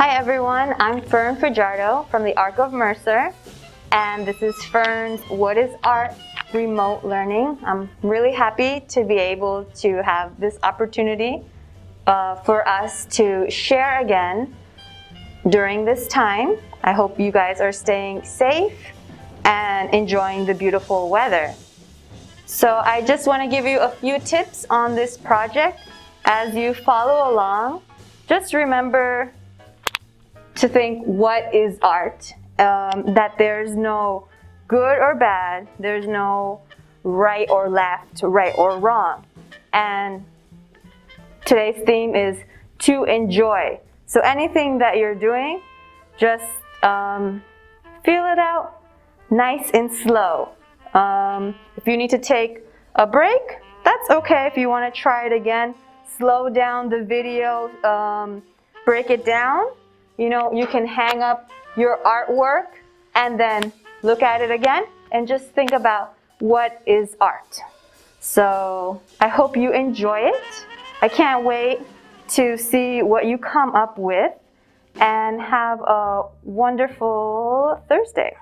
Hi everyone, I'm Fern from the Arc of Mercer, and this is Fern's What is Art remote learning. I'm really happy to be able to have this opportunity for us to share again during this time. I hope you guys are staying safe and enjoying the beautiful weather. So I just want to give you a few tips on this project. As you follow along, just remember to think, what is art? That there's no good or bad, there's no right or left, right or wrong. And today's theme is to enjoy. So anything that you're doing, just feel it out nice and slow. If you need to take a break, that's okay. If you want to try it again, slow down the video, break it down. You know, you can hang up your artwork and then look at it again and just think about what is art. So I hope you enjoy it. I can't wait to see what you come up with, and have a wonderful Thursday.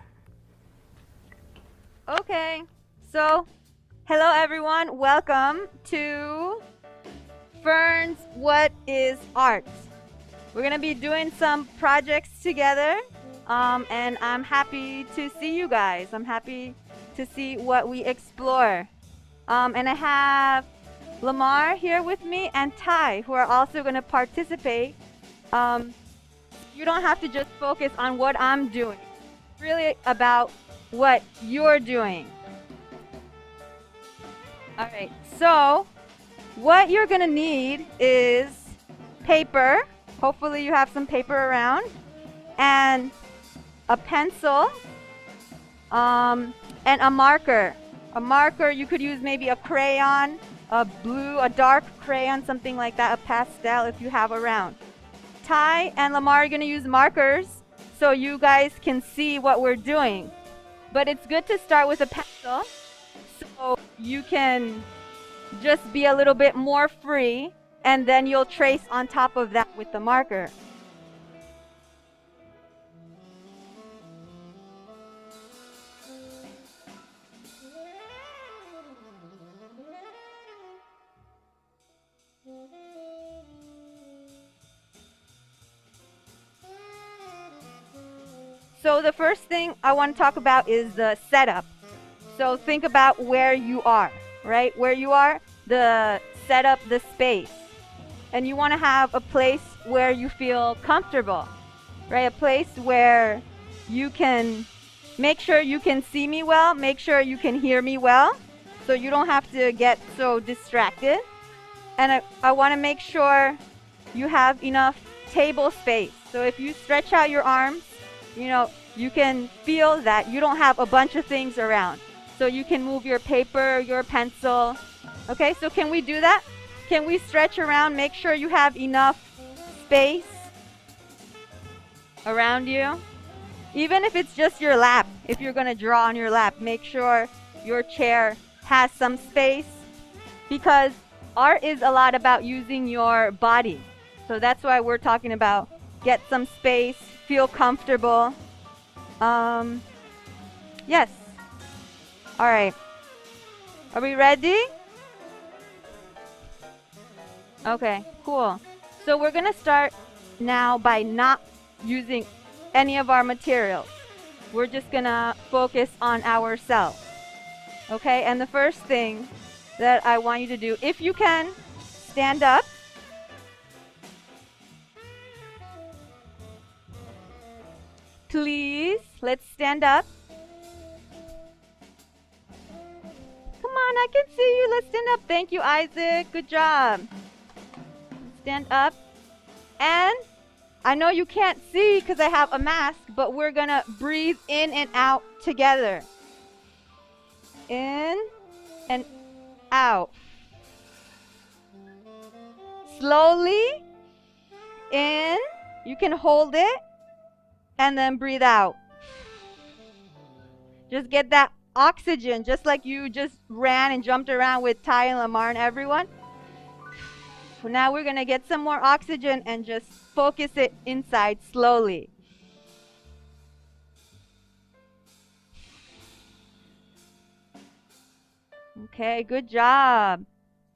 Okay, so hello everyone, welcome to Fern's What is Art? We're gonna be doing some projects together, and I'm happy to see you guys. I'm happy to see what we explore. And I have Lamar here with me and Ty, who are also gonna participate. You don't have to just focus on what I'm doing. It's really about what you're doing. All right, so what you're gonna need is paper. Hopefully you have some paper around, and a pencil, and a marker. A marker, you could use maybe a crayon, a dark crayon, something like that, a pastel if you have around. Ty and Lamar are gonna use markers so you guys can see what we're doing. But it's good to start with a pencil so you can just be a little bit more free, and then you'll trace on top of that with the marker. So the first thing I want to talk about is the setup. So think about where you are, right? Where you are, the setup, the space. And you want to have a place where you feel comfortable, right? A place where you can make sure you can see me well, make sure you can hear me well, so you don't have to get so distracted. And I want to make sure you have enough table space. So if you stretch out your arms, you know, you can feel that you don't have a bunch of things around. So you can move your paper, your pencil. Okay, so can we do that? Can we stretch around, make sure you have enough space around you? Even if it's just your lap, if you're gonna draw on your lap, make sure your chair has some space, because art is a lot about using your body. So that's why we're talking about get some space, feel comfortable. Yes. All right. Are we ready? Okay, cool. So we're gonna start now by not using any of our materials. We're just gonna focus on ourselves. Okay, and the first thing that I want you to do, if you can, stand up. Please, let's stand up. Come on, I can see you. Let's stand up. Thank you, Isaac. Good job. Stand up. And I know you can't see because I have a mask, but we're gonna breathe in and out together. In and out. Slowly. In. You can hold it. And then breathe out. Just get that oxygen, just like you just ran and jumped around with Ty and Lamar and everyone. Now we're going to get some more oxygen and just focus it inside slowly. Okay, good job.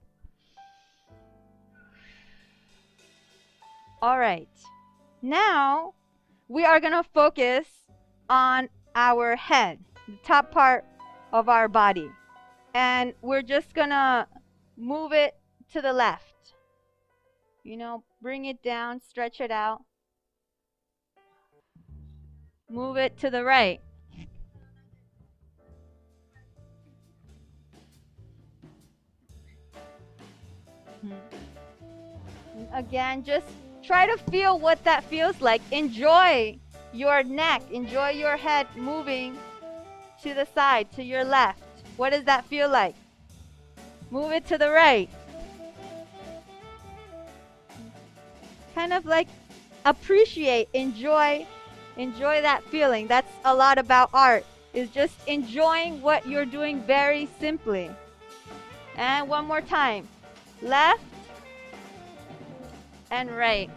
All right. Now we are going to focus on our head, the top part of our body. And we're just going to move it to the left. Bring it down, stretch it out. Move it to the right. Again, just try to feel what that feels like. Enjoy your neck. Enjoy your head moving to the side, to your left. What does that feel like? Move it to the right. Kind of like appreciate, enjoy that feeling. That's a lot about art, is just enjoying what you're doing very simply. And one more time. Left and right.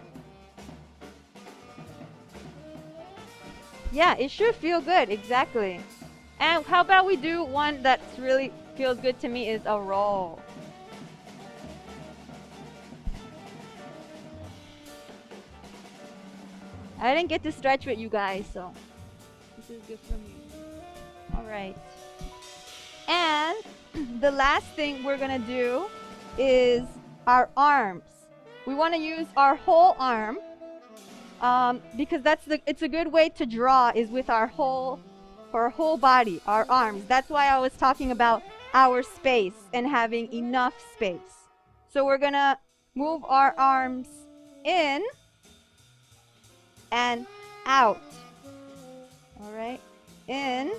Yeah, it should feel good, exactly. And how about we do one that's really feels good to me, is a roll. I didn't get to stretch with you guys, so this is good for me. All right. And the last thing we're going to do is our arms. We want to use our whole arm because it's a good way to draw, is with our whole body, our arms. That's why I was talking about our space and having enough space. So we're going to move our arms in and out. All right, in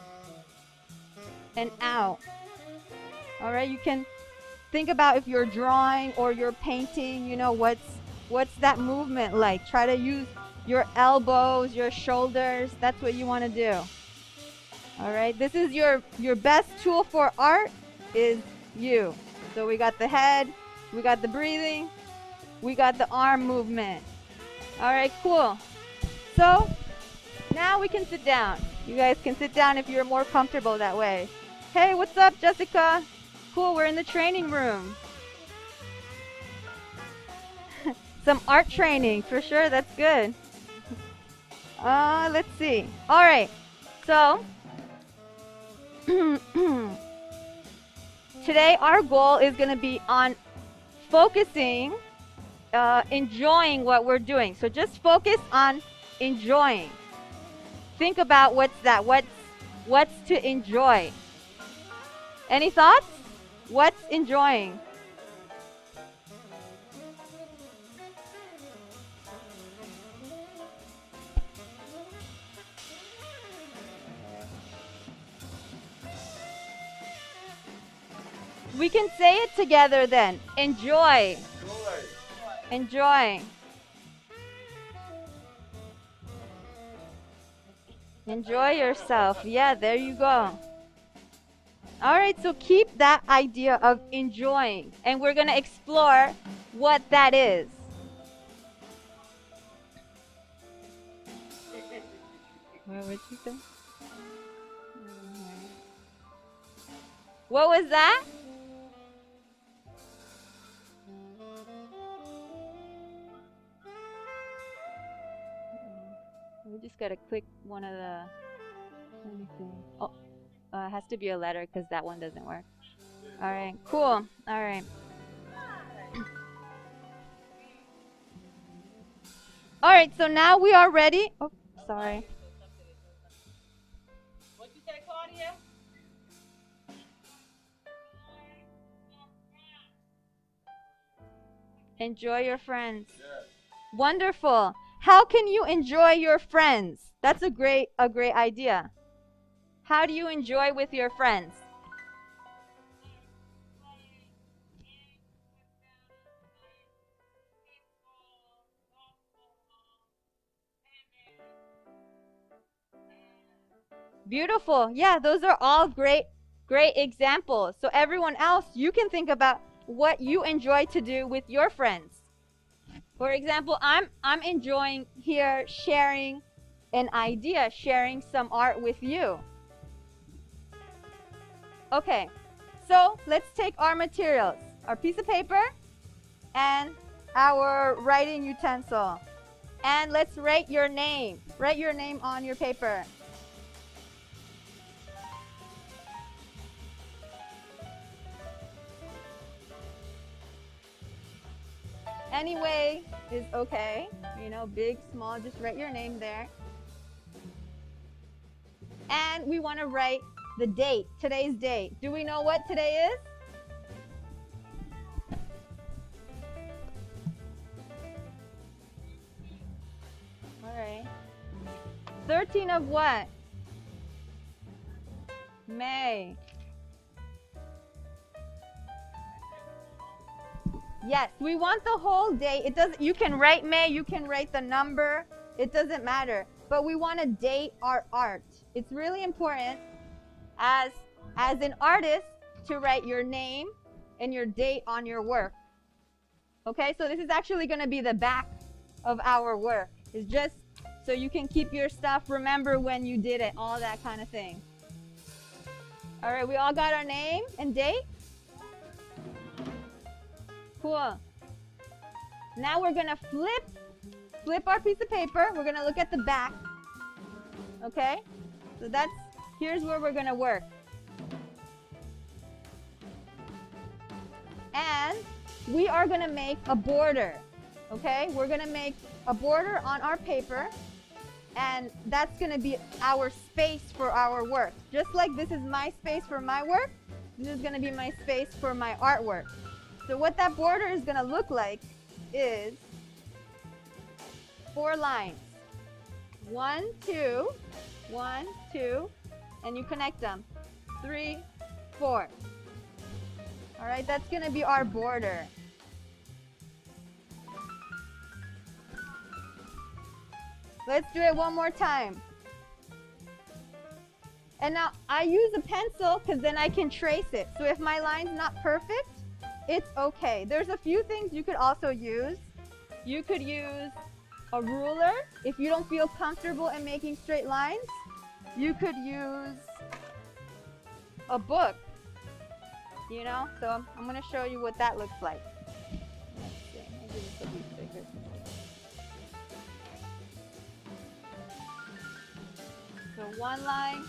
and out. All right, you can think about if you're drawing or you're painting, what's that movement like? Try to use your elbows, your shoulders. That's what you want to do. All right, this is your best tool for art, is you. So we got the head, we got the breathing, we got the arm movement. All right, cool. So now we can sit down. You guys can sit down if you're more comfortable that way. Hey, what's up, Jessica? Cool, we're in the training room. Some art training, for sure, that's good. Let's see. All right, so today our goal is going to be on focusing, enjoying what we're doing. So just focus on enjoying. Think about what's to enjoy. Any thoughts? What's enjoying? We can say it together then. Enjoy. Enjoy. Enjoy yourself. Yeah, there you go. All right, so keep that idea of enjoying, and we're going to explore what that is. Where would you go? What was that? We just got to click one of the... Let me see. Oh. It has to be a letter because that one doesn't work. All right, cool. All right. All right, so now we are ready. Oh, sorry. What'd you say, Claudia? Enjoy your friends. Yes. Wonderful. How can you enjoy your friends? That's a great idea. How do you enjoy with your friends? Beautiful. Yeah, those are all great examples. So everyone else, you can think about what you enjoy to do with your friends. For example, I'm enjoying here sharing an idea, sharing some art with you. Okay, so let's take our materials, our piece of paper and our writing utensil. And let's write your name. Write your name on your paper. Any way is okay. You know, big, small, just write your name there. And we want to write the date, today's date. Do we know what today is? All right. 13 of what? May. Yes, we want the whole day. It doesn't, you can write May, you can write the number, it doesn't matter. But we want to date our art. It's really important as an artist to write your name and your date on your work. Okay, so this is actually going to be the back of our work. It's just so you can keep your stuff, remember when you did it, all that kind of thing. All right, we all got our name and date? Cool. Now we're going to flip our piece of paper. We're going to look at the back. Okay? So here's where we're going to work. And we are going to make a border. Okay? We're going to make a border on our paper. And that's going to be our space for our work. Just like this is my space for my work, this is going to be my space for my artwork. So what that border is going to look like is 4 lines. 1, 2, 1, 2, and you connect them. 3, 4. All right, that's going to be our border. Let's do it one more time. And now I use a pencil because then I can trace it. So if my line's not perfect, it's okay. There's a few things you could also use. You could use a ruler if you don't feel comfortable in making straight lines. You could use a book, you know? So I'm going to show you what that looks like. Let's see, maybe this will be bigger. So 1 line,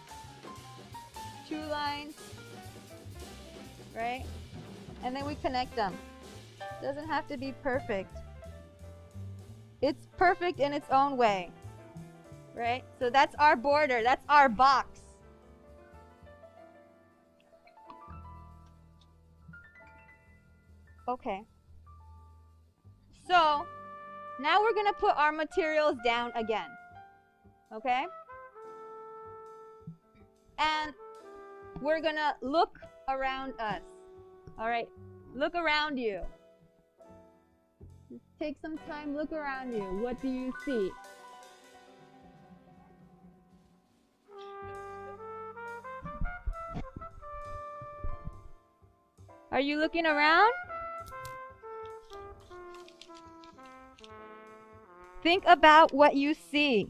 2 lines, right? And then we connect them. Doesn't have to be perfect. It's perfect in its own way, right? So that's our border, that's our box. Okay. So now we're gonna put our materials down again, okay? And we're gonna look around us. All right, look around you. Just take some time, look around you. What do you see? Are you looking around? Think about what you see.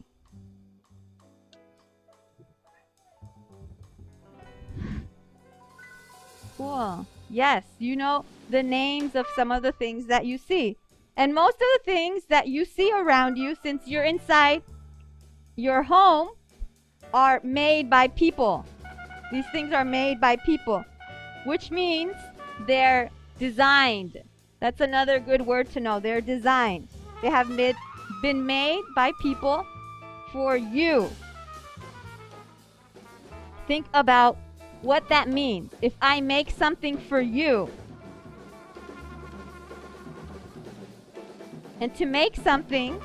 Cool. Yes, you know the names of some of the things that you see. And most of the things that you see around you, since you're inside your home, are made by people. These things are made by people, which means they're designed. That's another good word to know. They're designed. They have been made by people for you. Think about what that means. If I make something for you, and to make something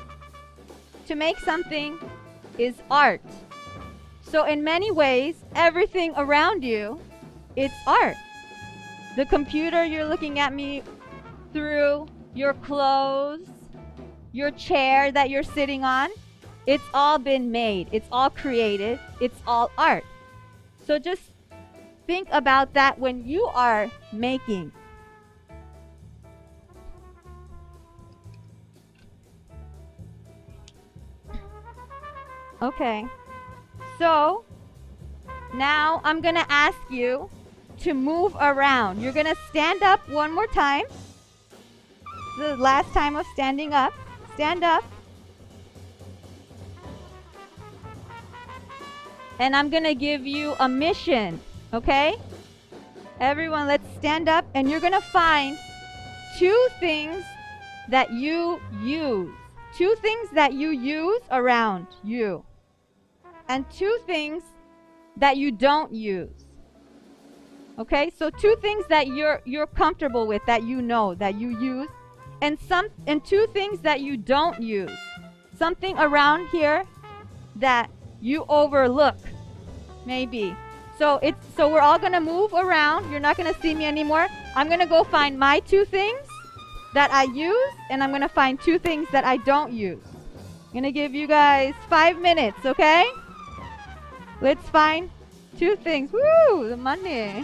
is art. So in many ways, everything around you, it's art. The computer you're looking at me through, your clothes, your chair that you're sitting on, it's all been made. It's all created. It's all art. So just think about that when you are making. Okay. So now I'm gonna ask you to move around. You're gonna stand up one more time. The last time of standing up. Stand up. And I'm gonna give you a mission, okay? Everyone, let's stand up, and you're gonna find 2 things that you use. 2 things that you use around you. And 2 things that you don't use. Okay? So 2 things that you're comfortable with, that you know, that you use, and 2 things that you don't use. Something around here that you overlook. Maybe. So we're all gonna move around. You're not gonna see me anymore. I'm gonna go find my 2 things that I use, and I'm gonna find 2 things that I don't use. I'm gonna give you guys 5 minutes, okay? Let's find 2 things. Woo! The money.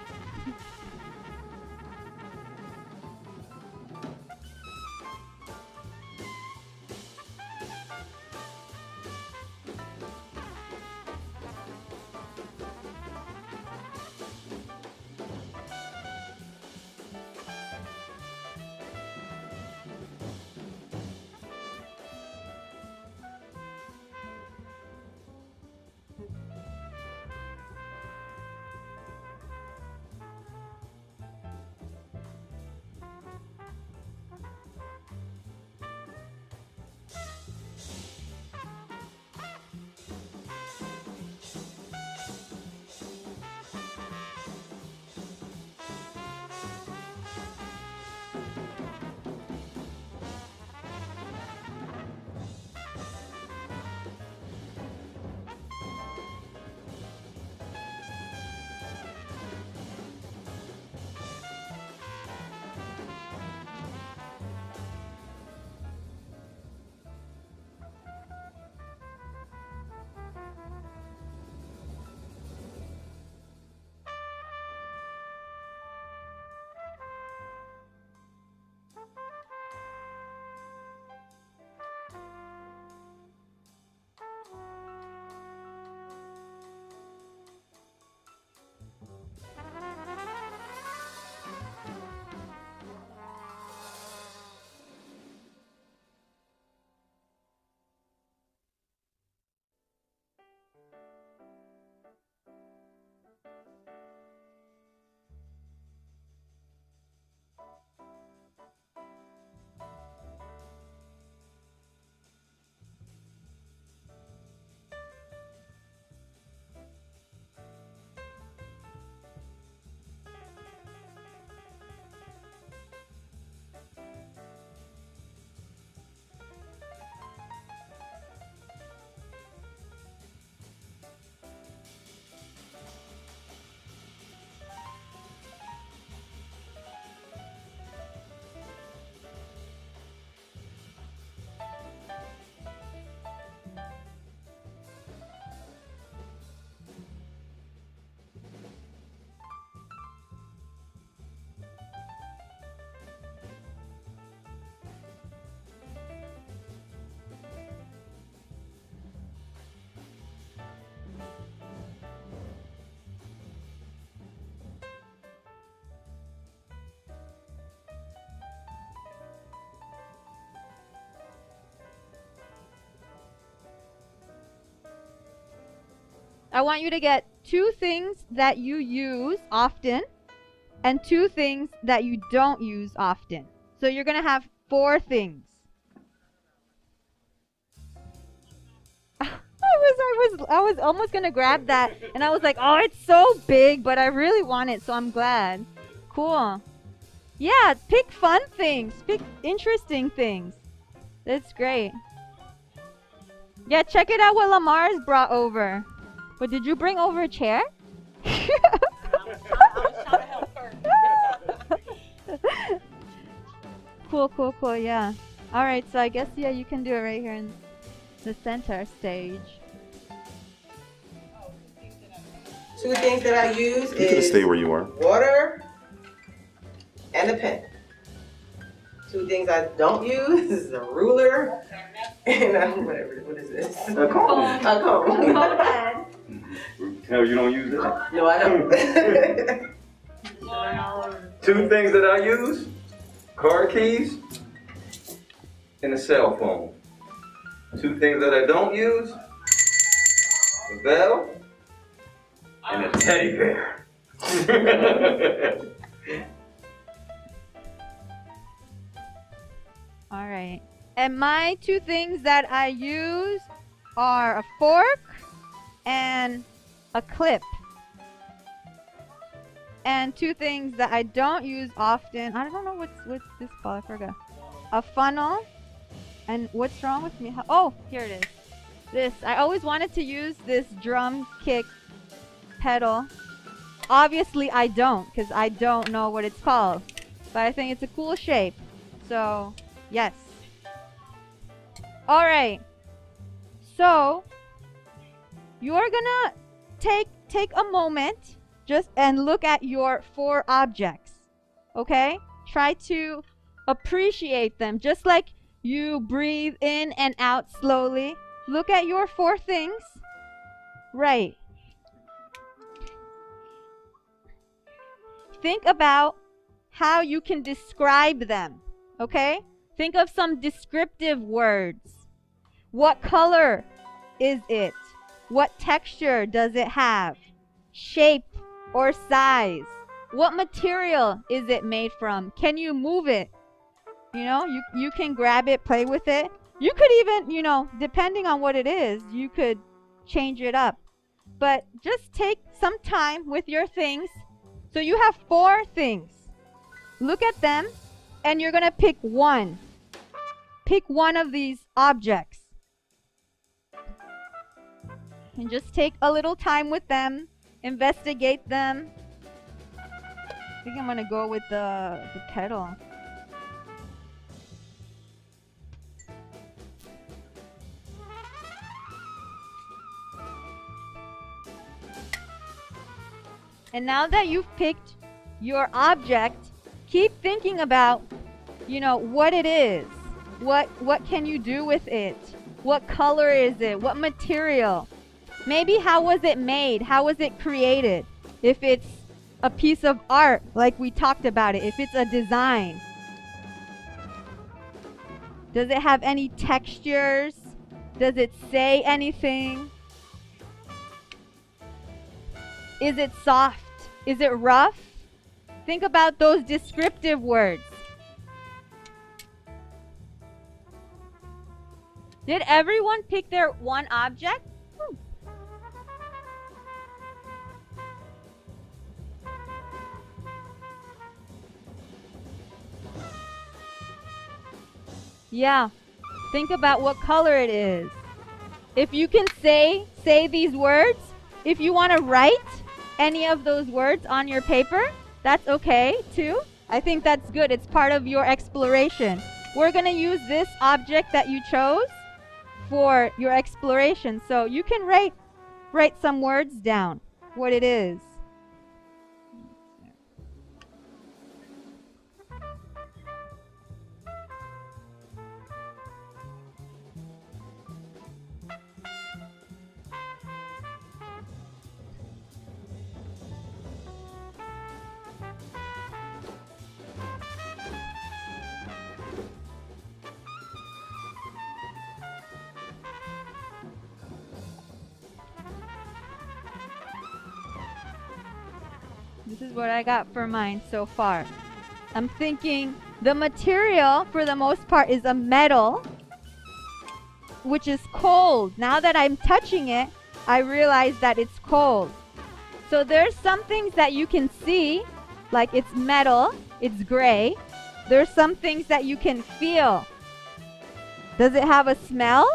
I want you to get 2 things that you use often and 2 things that you don't use often. So you're going to have 4 things. I was almost going to grab that, and I was like, oh, it's so big, but I really want it, so I'm glad. Cool. Yeah, pick fun things. Pick interesting things. That's great. Yeah, check it out what Lamar's brought over. But did you bring over a chair? Cool, yeah. Alright, so I guess, yeah, you can do it right here in the center stage. 2 things that I use You can stay where you are. Water and a pen. Two things I don't use is a ruler and whatever. What is this? A comb. A comb. No, you don't use it? No, I don't. Two things that I use, car keys and a cell phone. Two things that I don't use, a bell and a teddy bear. All right. And my two things that I use are a fork and a clip. And two things that I don't use often. I don't know what's this called. I forgot. A funnel. And what's wrong with me? Oh, here it is. This. I always wanted to use this drum kick pedal. Obviously, I don't, because I don't know what it's called. But I think it's a cool shape. So, yes. Alright. So, you're gonna take a moment just and look at your 4 objects. Okay? Try to appreciate them. Just like you breathe in and out slowly. Look at your 4 things. Right. Think about how you can describe them. Okay? Think of some descriptive words. What color is it? What texture does it have? Shape or size? What material is it made from? Can you move it? You know, you can grab it, play with it. You could even, you know, depending on what it is, you could change it up. But just take some time with your things. So you have 4 things. Look at them, and you're going to pick one. Pick one of these objects. And just take a little time with them. Investigate them. I think I'm going to go with the pedal. And now that you've picked your object, keep thinking about, you know, what it is. What can you do with it? What color is it? What material? Maybe how was it made? How was it created? If it's a piece of art, like we talked about it. If it's a design. Does it have any textures? Does it say anything? Is it soft? Is it rough? Think about those descriptive words. Did everyone pick their one object? Yeah. Think about what color it is. If you can say these words, if you want to write any of those words on your paper, that's okay too. I think that's good. It's part of your exploration. We're going to use this object that you chose for your exploration. So you can write some words down, what it is. This is what I got for mine so far. I'm thinking the material, for the most part, is a metal, which is cold. Now that I'm touching it, I realize that it's cold. So there's some things that you can see, like it's metal, it's gray. There's some things that you can feel. Does it have a smell?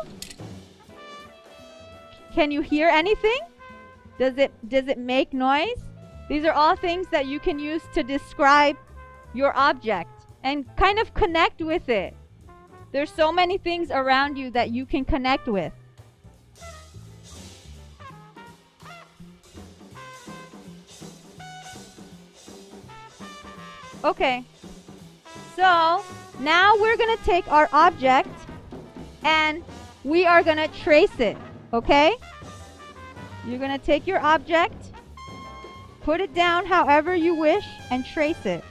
Can you hear anything? Does it make noise? These are all things that you can use to describe your object and kind of connect with it. There's so many things around you that you can connect with. Okay, so Now we're going to take our object and we are going to trace it, okay? You're going to take your object, put it down however you wish, and trace it.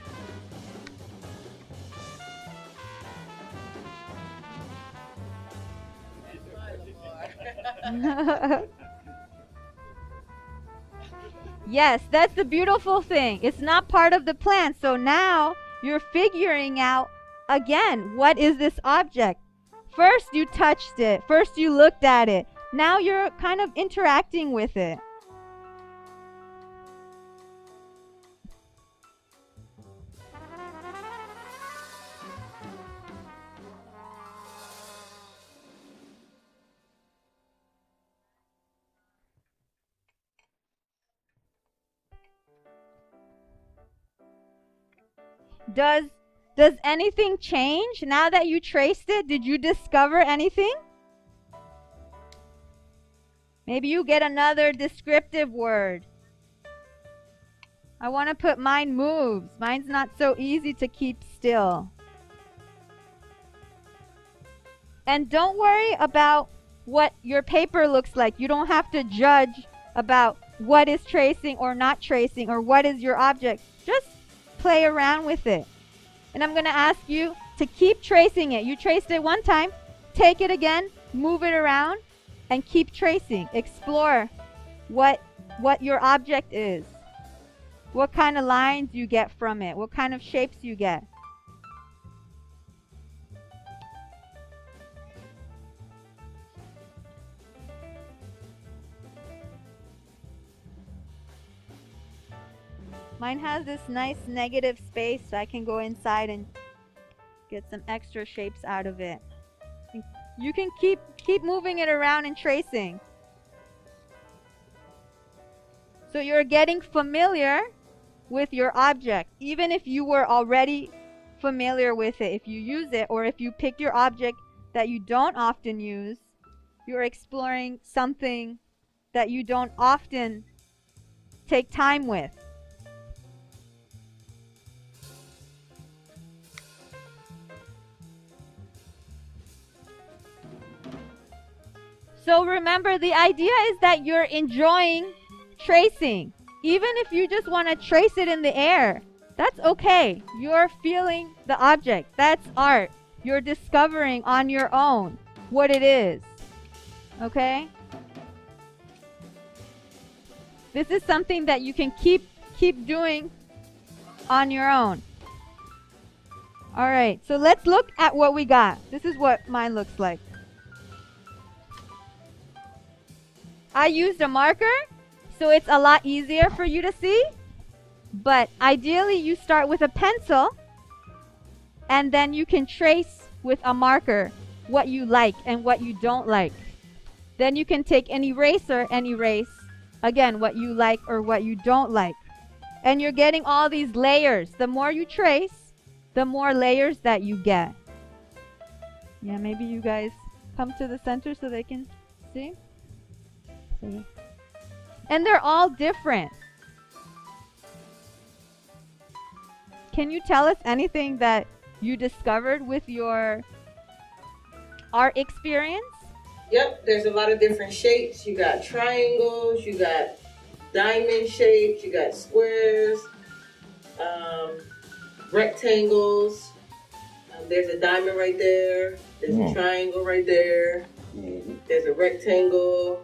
Yes, that's the beautiful thing. It's not part of the plan. So now you're figuring out, again, what is this object? First you touched it. First you looked at it. Now you're kind of interacting with it. Does anything change now that you traced it? Did you discover anything? Maybe you get another descriptive word. I want to put mine moves. Mine's not so easy to keep still. And don't worry about what your paper looks like. You don't have to judge about what is tracing or not tracing or what is your object. Just play around with it. And I'm going to ask you to keep tracing it. You traced it one time, take it again, move it around, and keep tracing. Explore what your object is. What kind of lines you get from it. What kind of shapes you get. Mine has this nice negative space, so I can go inside and get some extra shapes out of it. You can keep moving it around and tracing. So you're getting familiar with your object, even if you were already familiar with it. If you use it, or if you pick your object that you don't often use, you're exploring something that you don't often take time with. So remember, the idea is that you're enjoying tracing. Even if you just want to trace it in the air, that's okay. You're feeling the object. That's art. You're discovering on your own what it is. Okay? This is something that you can keep doing on your own. Alright, so let's look at what we got. This is what mine looks like. I used a marker, so it's a lot easier for you to see. But ideally, you start with a pencil, and then you can trace with a marker what you like and what you don't like. Then you can take an eraser and erase, again, what you like or what you don't like. And you're getting all these layers. The more you trace, the more layers that you get. Yeah, maybe you guys come to the center so they can see. And they're all different. Can you tell us anything that you discovered with your art experience? Yep, there's a lot of different shapes. You got triangles, you got diamond shapes, you got squares, rectangles. There's a diamond right there. There's a triangle right there. There's a rectangle.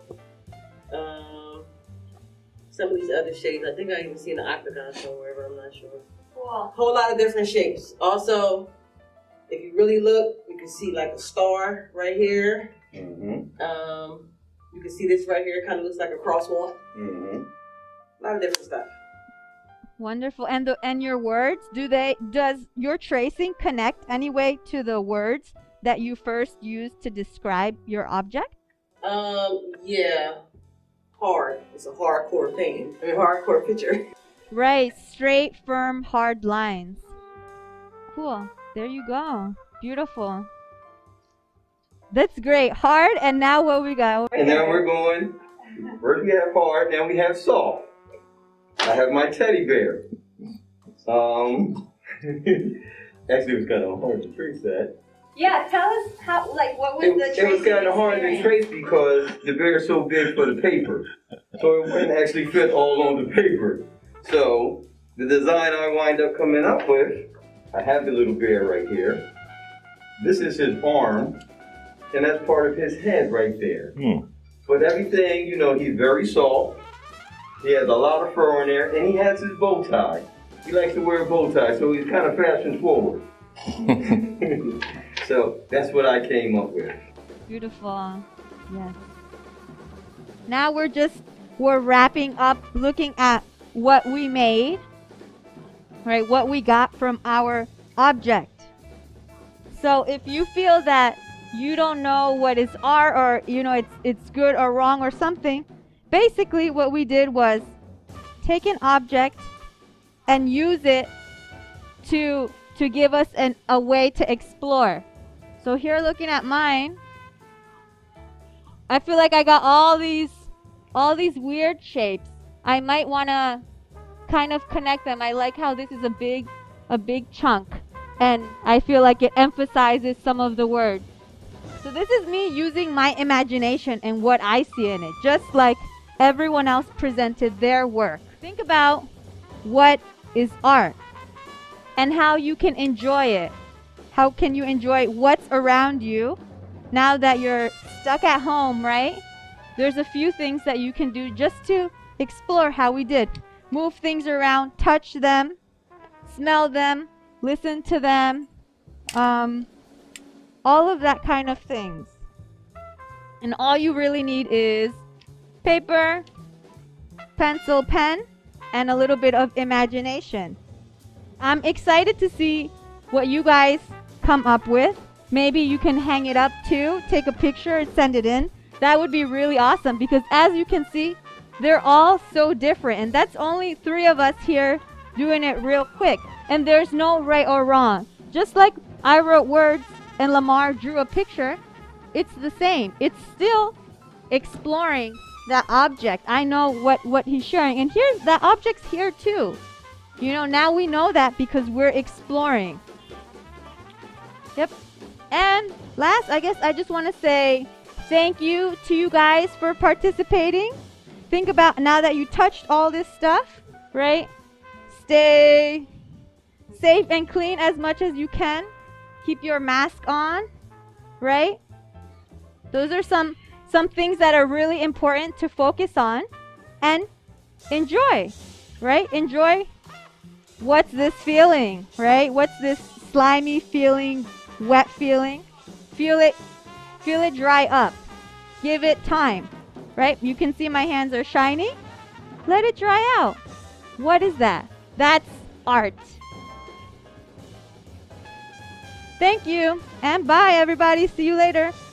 Some of these other shapes, I think I even seen an octagon somewhere, but I'm not sure. Cool. Whole lot of different shapes. Also, if you really look, you can see like a star right here. You can see this right here, kind of looks like a crosswalk. A lot of different stuff. Wonderful. And your words, does your tracing connect anyway to the words that you first used to describe your object? Yeah. Hard. It's a hardcore thing. I mean, hardcore picture. Right. Straight, firm, hard lines. Cool. There you go. Beautiful. That's great. Hard, and now what we got? And now we're going, first we have hard, now we have soft. I have my teddy bear. Actually, it was kind of hard to trace that. Yeah, tell us how, like, what was the tracing It was kind of hard to experience? trace because the bear is so big for the paper. So it wouldn't actually fit all on the paper. So the design I wind up coming up with, I have the little bear right here. This is his arm, and that's part of his head right there. But everything, you know, he's very soft. He has a lot of fur on there, and he has his bow tie. He likes to wear a bow tie, so he's kind of fashion forward. So that's what I came up with. Beautiful. Yes. Now we're wrapping up looking at what we made, right? What we got from our object. So if you feel that you don't know what is art, or you know it's good or wrong or something, basically what we did was take an object and use it to give us a way to explore. So here, looking at mine, I feel like I got all these weird shapes. I might want to kind of connect them. I like how this is a big chunk, and I feel like it emphasizes some of the words. So this is me using my imagination and what I see in it, just like everyone else presented their work. Think about what is art and how you can enjoy it. How can you enjoy what's around you now that you're stuck at home, right? There's a few things that you can do just to explore how we did. Move things around, touch them, smell them, listen to them, all of that kind of things. And all you really need is paper, pencil, pen, and a little bit of imagination. I'm excited to see what you guys come up with. Maybe you can hang it up too, take a picture and send it in. That would be really awesome, because as you can see, they're all so different, and that's only 3 of us here doing it real quick. And there's no right or wrong. Just like I wrote words and Lamar drew a picture, it's the same. It's still exploring that object. I know what he's sharing, and here's that object's here too. You know, now we know that because we're exploring. Yep. And last, I guess I just want to say thank you to you guys for participating. Think about, now that you touched all this stuff, right? Stay safe and clean as much as you can. Keep your mask on, right? Those are some things that are really important to focus on. And enjoy, right? Enjoy. What's this feeling, right? What's this slimy feeling, wet feeling? Feel it dry up. Give it time, right? You can see my hands are shiny. Let it dry out. What is that? That's art. Thank you, and bye everybody. See you later.